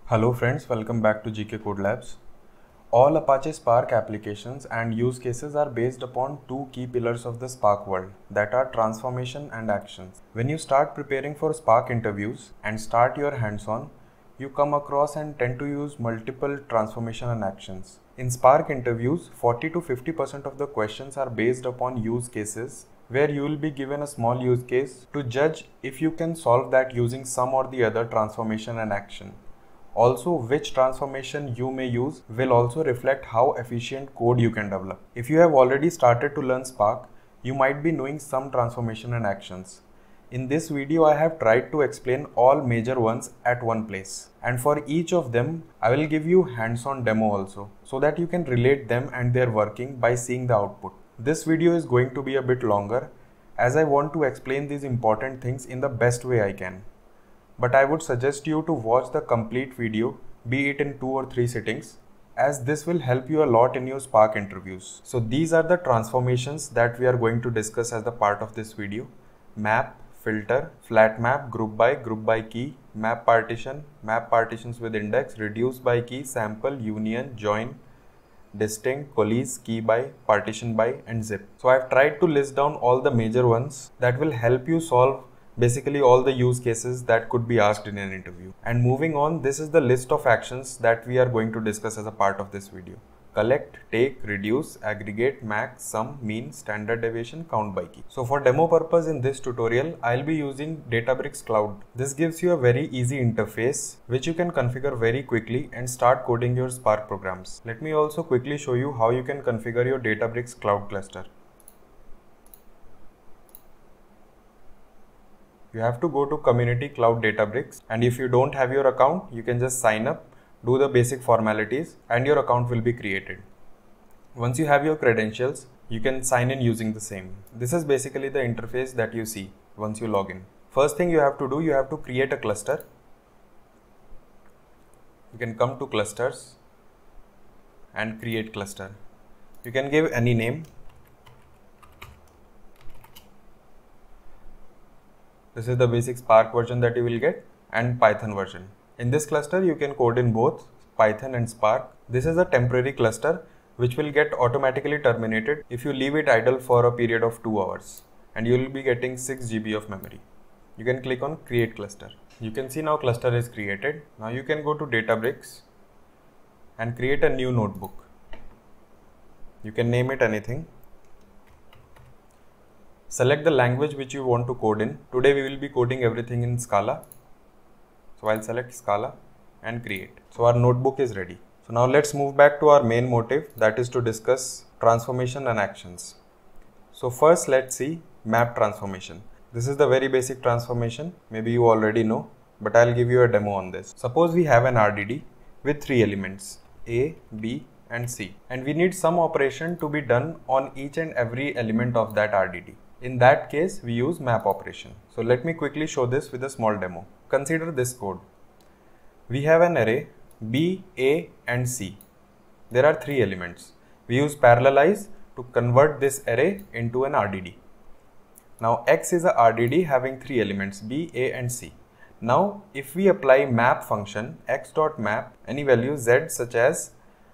Hello friends, welcome back to GK Code Labs. All Apache Spark applications and use cases are based upon two key pillars of the Spark world, that are transformation and actions. When you start preparing for Spark interviews and start your hands-on, you come across and tend to use multiple transformation and actions. In Spark interviews, 40 to 50% of the questions are based upon use cases, where you will be given a small use case to judge if you can solve that using some or the other transformation and action. Also, which transformation you may use will also reflect how efficient code you can develop. If you have already started to learn Spark, you might be knowing some transformation and actions. In this video, I have tried to explain all major ones at one place. And for each of them, I will give you hands-on demo also, so that you can relate them and their working by seeing the output. This video is going to be a bit longer, as I want to explain these important things in the best way I can. But I would suggest you to watch the complete video, be it in 2 or 3 sittings, as this will help you a lot in your Spark interviews. So these are the transformations that we are going to discuss as the part of this video: map, filter, flat map, group by key, map partitions with index, reduce by key, sample, union, join, distinct, coalesce, key by, partition by, and zip. So I've tried to list down all the major ones that will help you solve basically all the use cases that could be asked in an interview. And moving on, this is the list of actions that we are going to discuss as a part of this video: collect, take, reduce, aggregate, max, sum, mean, standard deviation, count by key. So for demo purpose in this tutorial, I'll be using Databricks Cloud. This gives you a very easy interface which you can configure very quickly and start coding your Spark programs. Let me also quickly show you how you can configure your Databricks Cloud cluster. You have to go to Community Cloud Databricks, and if you don't have your account, you can just sign up, do the basic formalities, and your account will be created. Once you have your credentials, you can sign in using the same. This is basically the interface that you see once you log in. First thing you have to do, you have to create a cluster. You can come to clusters and create cluster. You can give any name. This is the basic Spark version that you will get, and Python version. In this cluster, you can code in both Python and Spark. This is a temporary cluster which will get automatically terminated if you leave it idle for a period of 2 hours, and you will be getting 6 GB of memory. You can click on create cluster. You can see now cluster is created. Now you can go to Databricks and create a new notebook. You can name it anything. Select the language which you want to code in. Today we will be coding everything in Scala. So I'll select Scala and create. So our notebook is ready. So now let's move back to our main motive, that is to discuss transformation and actions. So first let's see map transformation. This is the very basic transformation. Maybe you already know, but I'll give you a demo on this. Suppose we have an RDD with 3 elements, A, B, and C, and we need some operation to be done on each and every element of that RDD. In that case, we use map operation. So let me quickly show this with a small demo. Consider this code. We have an array B, A, and C. There are 3 elements. We use parallelize to convert this array into an RDD. Now X is a RDD having 3 elements B, A, and C. Now if we apply map function x.map any value z such as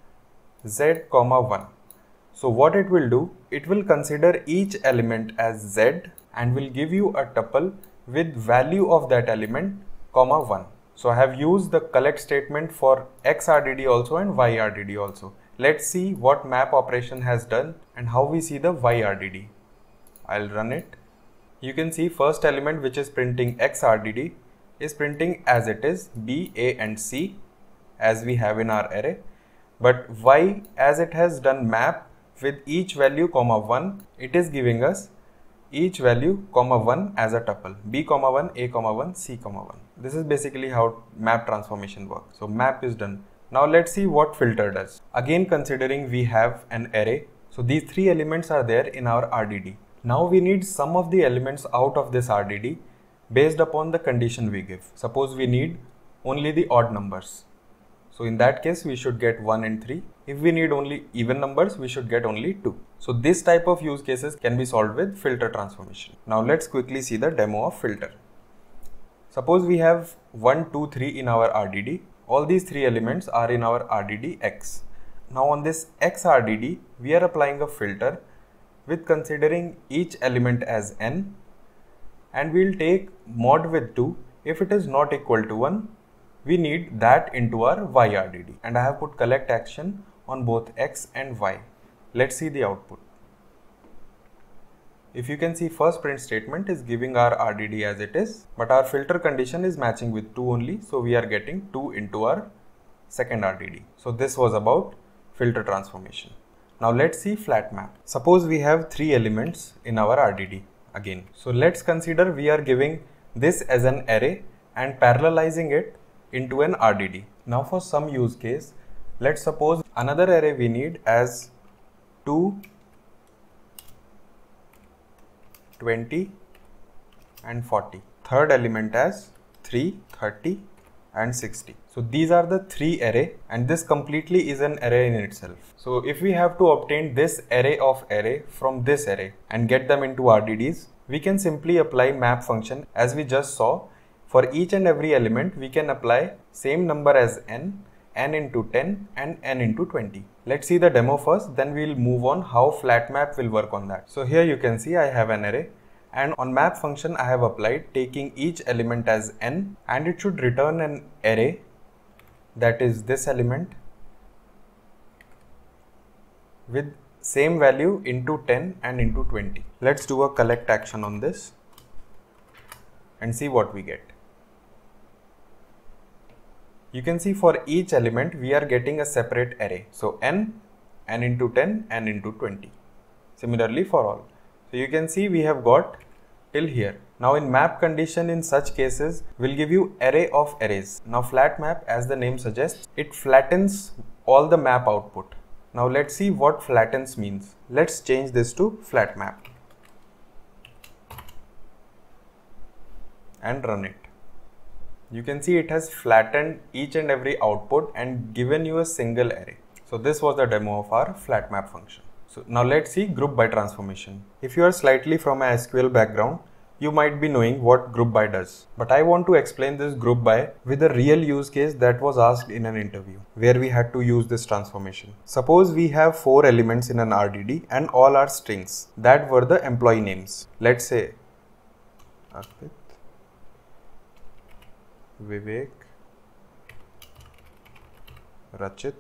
z, 1. So what it will do, it will consider each element as z and will give you a tuple with value of that element, 1. So I have used the collect statement for X RDD also and Y RDD also. Let's see what map operation has done and how we see the Y RDD. I'll run it. You can see first element, which is printing X RDD, is printing as it is B, A, and C as we have in our array. But Y, as it has done map with each value, 1, it is giving us each value, 1 as a tuple, B, 1, A, 1, C, 1. This is basically how map transformation works. So map is done. Now let's see what filter does. Again, considering we have an array, so these 3 elements are there in our RDD. Now we need some of the elements out of this RDD based upon the condition we give. Suppose we need only the odd numbers. So in that case, we should get 1 and 3. If we need only even numbers, we should get only 2. So this type of use cases can be solved with filter transformation. Now let's quickly see the demo of filter. Suppose we have 1, 2, 3 in our RDD. all these three elements are in our RDD X. Now on this X RDD, we are applying a filter with considering each element as n, and we'll take mod with 2. If it is not equal to 1, we need that into our Y RDD, and I have put collect action on both X and Y. Let's see the output. If you can see, first print statement is giving our RDD as it is, but our filter condition is matching with 2 only, so we are getting 2 into our second RDD. So this was about filter transformation. Now let's see flat map. Suppose we have 3 elements in our RDD again. So let's consider we are giving this as an array and parallelizing it into an RDD. Now for some use case, let's suppose another array we need as 2, 20 and 40. Third element as 3, 30 and 60. So these are the 3 array, and this completely is an array in itself. So if we have to obtain this array of array from this array and get them into RDDs, we can simply apply map function as we just saw. For each and every element, we can apply same number as n into 10 and n into 20. Let's see the demo first, then we'll move on how flat map will work on that. So here you can see I have an array, and on map function I have applied taking each element as n, and it should return an array that is this element with same value into 10 and into 20. Let's do a collect action on this and see what we get. You can see for each element we are getting a separate array. So n into 10 and into 20. Similarly for all. So you can see we have got till here. Now in map condition, in such cases will give you array of arrays. Now flat map, as the name suggests, it flattens all the map output. Now let's see what flattens means. Let's change this to flat map and run it. You can see it has flattened each and every output and given you a single array. So this was the demo of our flat map function. So now let's see group by transformation. If you are slightly from a SQL background, you might be knowing what group by does. But I want to explain this group by with a real use case that was asked in an interview where we had to use this transformation. Suppose we have 4 elements in an RDD and all are strings. That were the employee names. Let's say Arpit, Vivek, Rachit.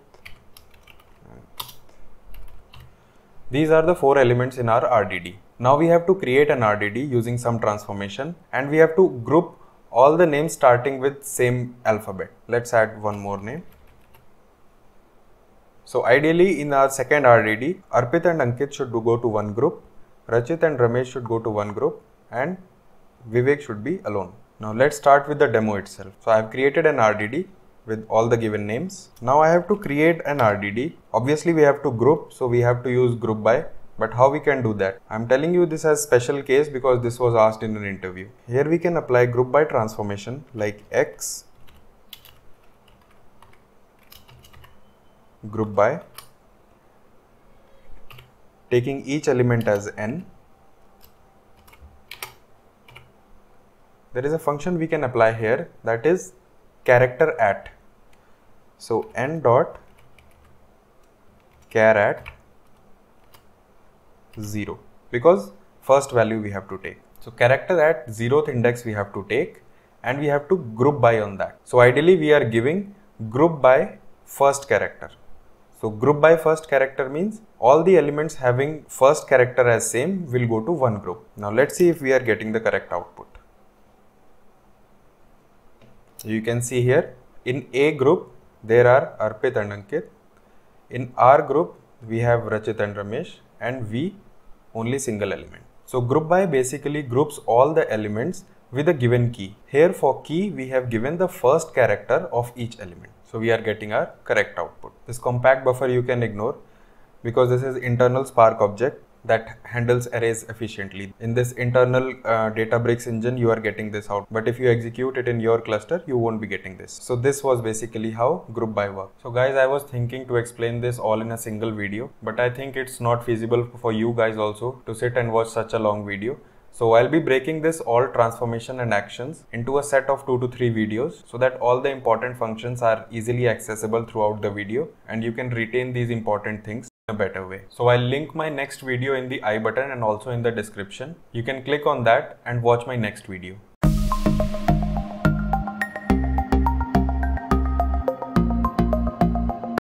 These are the 4 elements in our RDD. Now we have to create an RDD using some transformation, and we have to group all the names starting with same alphabet. Let's add one more name. So ideally in our second RDD, Arpit and Ankit should go to one group, Rachit and Ramesh should go to one group, and Vivek should be alone. Now let's start with the demo itself. So I have created an RDD with all the given names. Now I have to create an RDD. Obviously we have to group, so we have to use group by. But how we can do that? I'm telling you this as special case because this was asked in an interview. Here we can apply group by transformation like X group by, taking each element as n. There is a function we can apply here, that is character at. So n dot char at 0, because first value we have to take. So character at 0th index we have to take, and we have to group by on that. So ideally we are giving group by first character. So group by first character means all the elements having first character as same will go to one group. Now let's see if we are getting the correct output. You can see here in A group there are Arpit and Ankit. In R group we have Rachit and Ramesh, and V only single element. So group by basically groups all the elements with a given key. Here for key we have given the first character of each element. So we are getting our correct output. This compact buffer you can ignore because this is internal Spark object that handles arrays efficiently. In this internal Databricks engine you are getting this out, but if you execute it in your cluster you won't be getting this. So this was basically how group by works. So guys, I was thinking to explain this all in a single video, but I think it's not feasible for you guys also to sit and watch such a long video. So I'll be breaking this all transformation and actions into a set of 2 to 3 videos so that all the important functions are easily accessible throughout the video and you can retain these important things in a better way. So I'll link my next video in the I button and also in the description. You can click on that and watch my next video.